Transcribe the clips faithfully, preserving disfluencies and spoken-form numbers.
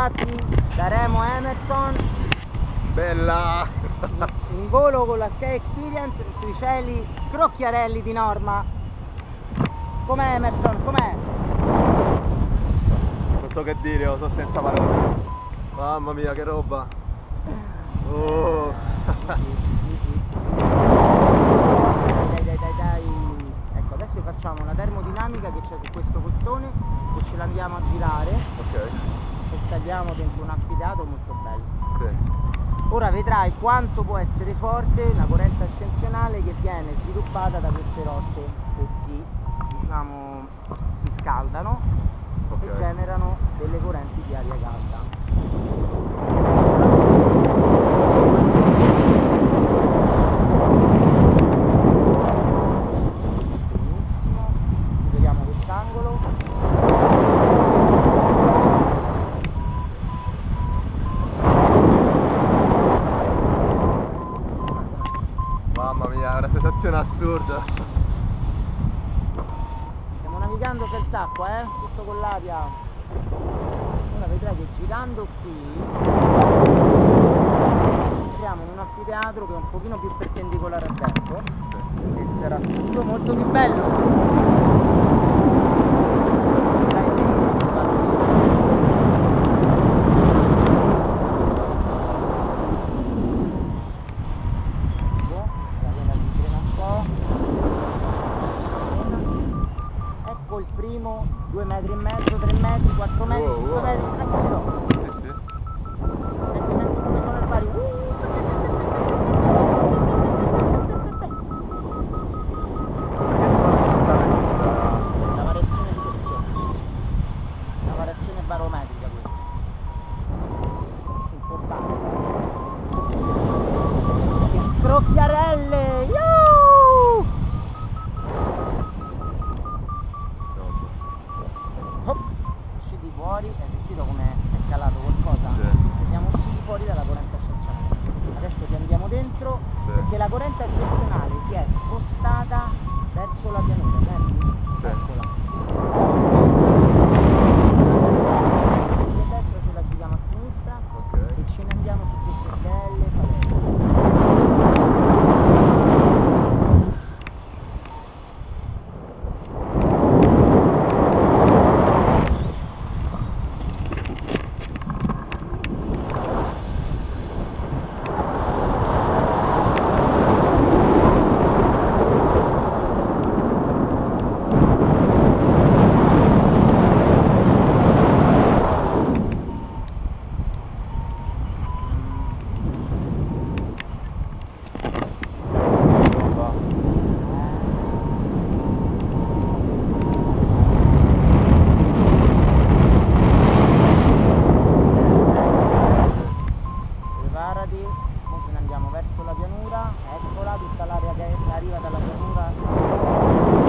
ragazzi da Remo Emerson, bella, in volo con la Sky Experience sui cieli scrocchiarelli di Norma. Com'è Emerson? Com'è? non so che dire, io sono senza parole. Mamma mia che roba. Oh. Dai dai dai dai. Ecco, adesso facciamo una termodinamica che c'è su questo costone e ce l'andiamo a girare. Ok. E saliamo dentro un anfiteatro molto bello. Sì. Ora vedrai quanto può essere forte una corrente ascensionale che viene sviluppata da queste rocce che si, diciamo, si scaldano, okay, e generano delle correnti di aria calda. Vediamo quest'angolo. Mamma mia, è una sensazione assurda. Stiamo navigando senza acqua, eh? Tutto con l'aria. Ora vedrai che girando qui entriamo in un anfiteatro che è un pochino più perpendicolare a destra e sarà tutto molto più bello. Il primo, due metri e mezzo, tre metri, quattro metri, wow, cinque wow. metri, tranquillo. Sì, sì. Senti, senti come sono le pari. Che suona sale questa? La variazione di pressione. La variazione barometrica questa. Importante. Che scrocchiarelle! Yuuu! Oh, usciti fuori, hai sentito come è calato qualcosa? Sì. Siamo usciti fuori dalla corrente ascensionale. Adesso ci andiamo dentro, sì, perché la corrente ascensionale si è spostata verso la pianura, senti? Sì. Eccola. A destra ce la giriamo a sinistra, okay, e ce ne andiamo su queste belle palette. Ora ce ne andiamo verso la pianura, eccola tutta l'aria che arriva dalla pianura.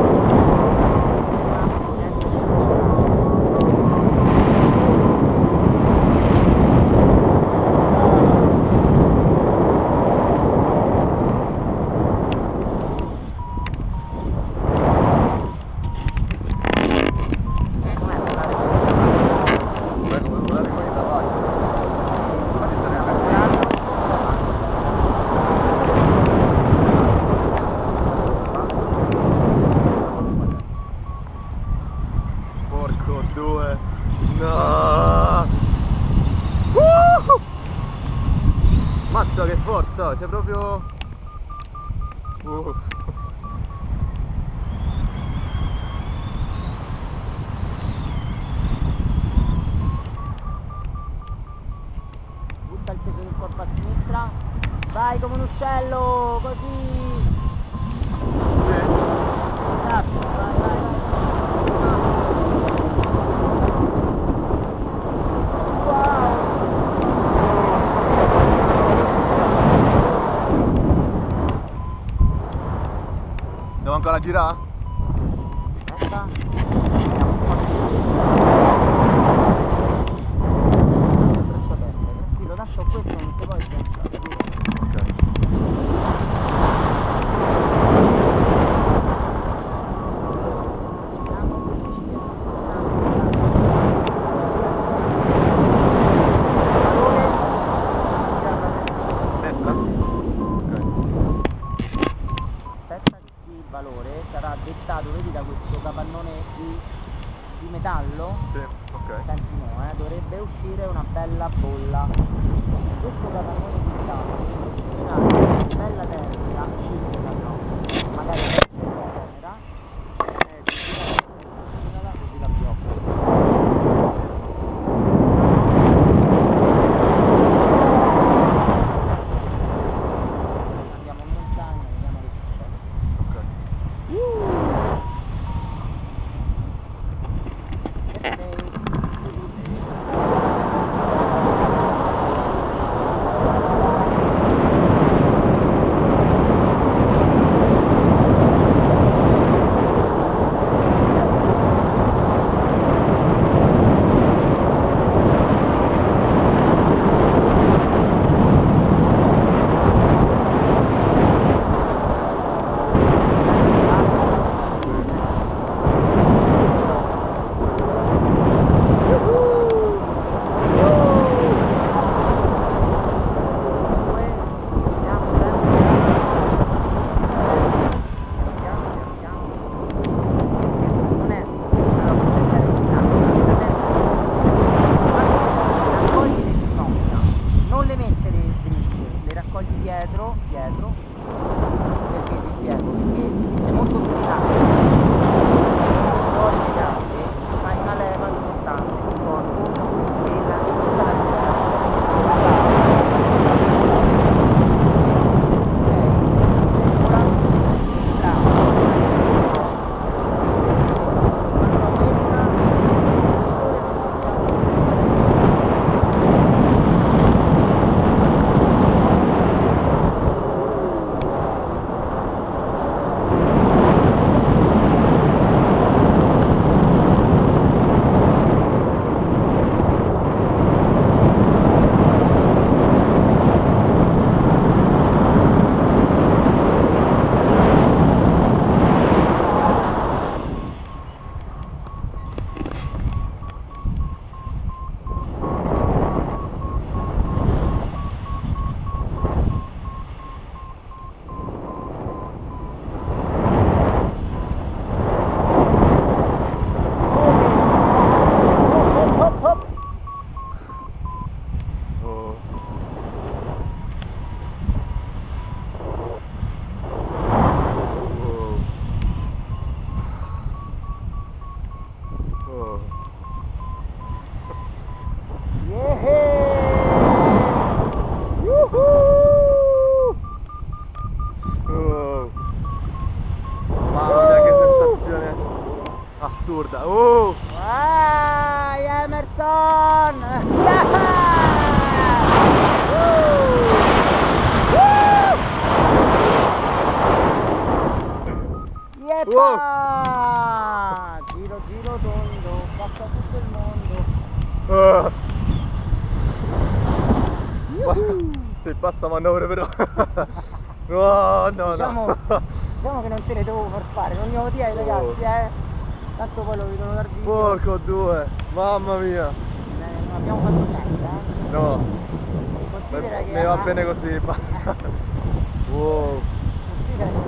Porco due. No. Uh! Mazza che forza, c'è proprio. Uh. Butta il peso del corpo a sinistra, vai come un uccello, così. Sì. Esatto, vai, vai, vai. Devo ancora girare? Aspetta. Braccia aperte, tranquillo, lascia questo, non ti puoi sganciare. Ok. capannone di, di metallo, Sì, ok. senti no, eh, dovrebbe uscire una bella bolla. Questo capannone di metallo dovrebbe generare una bella termica, circa no, magari camera, eh, si gira così la blocca. Dietro, dietro, perché vi spiego, perché sei molto dominante, fuori di gambe, fai una leva importante sul corpo e la tutta la assurda. Oh! Vai Emerson! Yepa! Wow! Giro giro tondo, passa tutto il mondo. Oh. Se passa manovre però. Oh, no, diciamo, no. diciamo che non te ne devo far fare, non glielo dire ai ragazzi, eh. Tanto poi lo vedono dal video. Porco due, mamma mia. Eh, non abbiamo fatto niente, eh. No. Considera Me, che me va ah, bene così. Wow. Considera che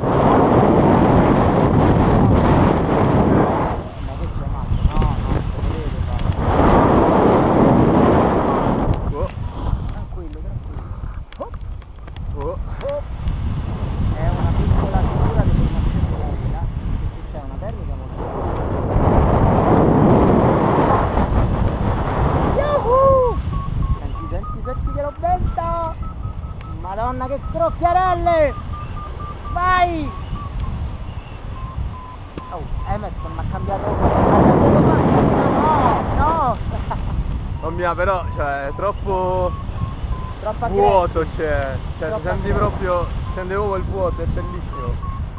ma questo è matto, no, no, non lo vedete fare. Oh. Tranquillo, tranquillo. Oh. Oh. Oh. È una piccola figura di formazione termica, perché c'è una termica molto Yahoo! Senti, senti, senti che lo vento! Madonna che scrocchiarelle! Vai! Oh, Emerson mi ha cambiato... No, no! Mamma mia, però, cioè, è troppo Troppo vuoto c'è. Cioè, Troppo ti senti aggressivo. proprio, senti proprio il vuoto, è bellissimo.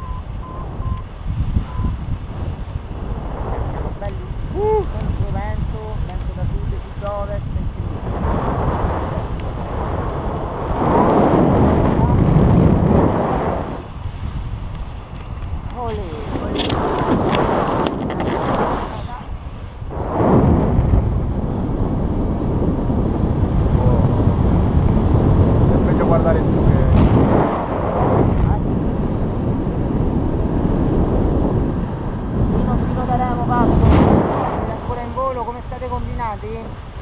Siamo belli uh, contro vento, vento da sud, sud-ovest, olè, olè. È meglio guardare su che... Fino, fino da passo, siete ancora in volo, come state combinati?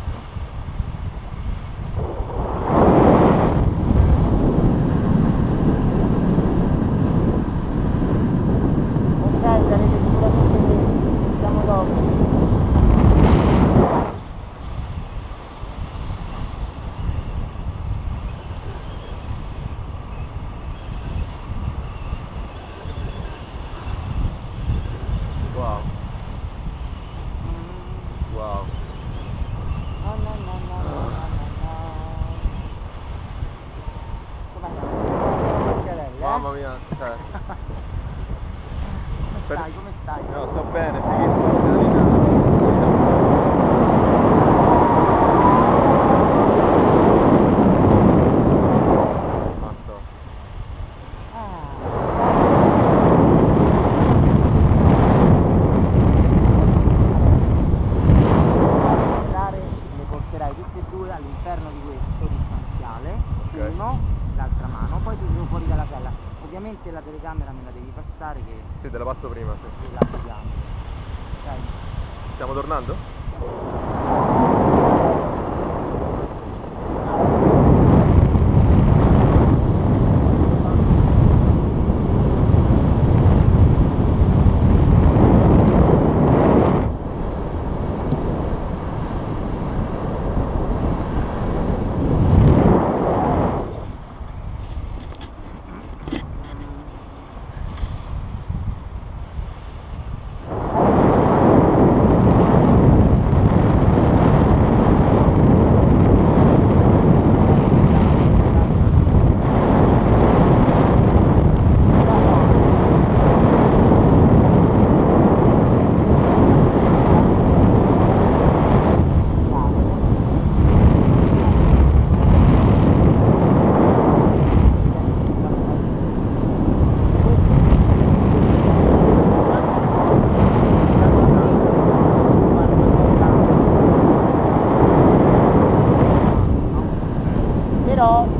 Ok, sarete sicuramente presi, ci vediamo dopo. Wow. Wow. No, no, no, no, no, no, no. Com'è la spocchiarella, eh? Mamma mia, cioè. Come Per- stai, come stai? No, sto bene, fighissimo l'adrenalina. Mazzo. Le porterai tutte e due all'interno di questo distanziale, Ok. uno, l'altra mano, poi ti tiro fuori dalla sella. Ovviamente la telecamera me la devi passare che Sì, te la passo prima, sì. la vediamo. Ok? Stiamo tornando? Però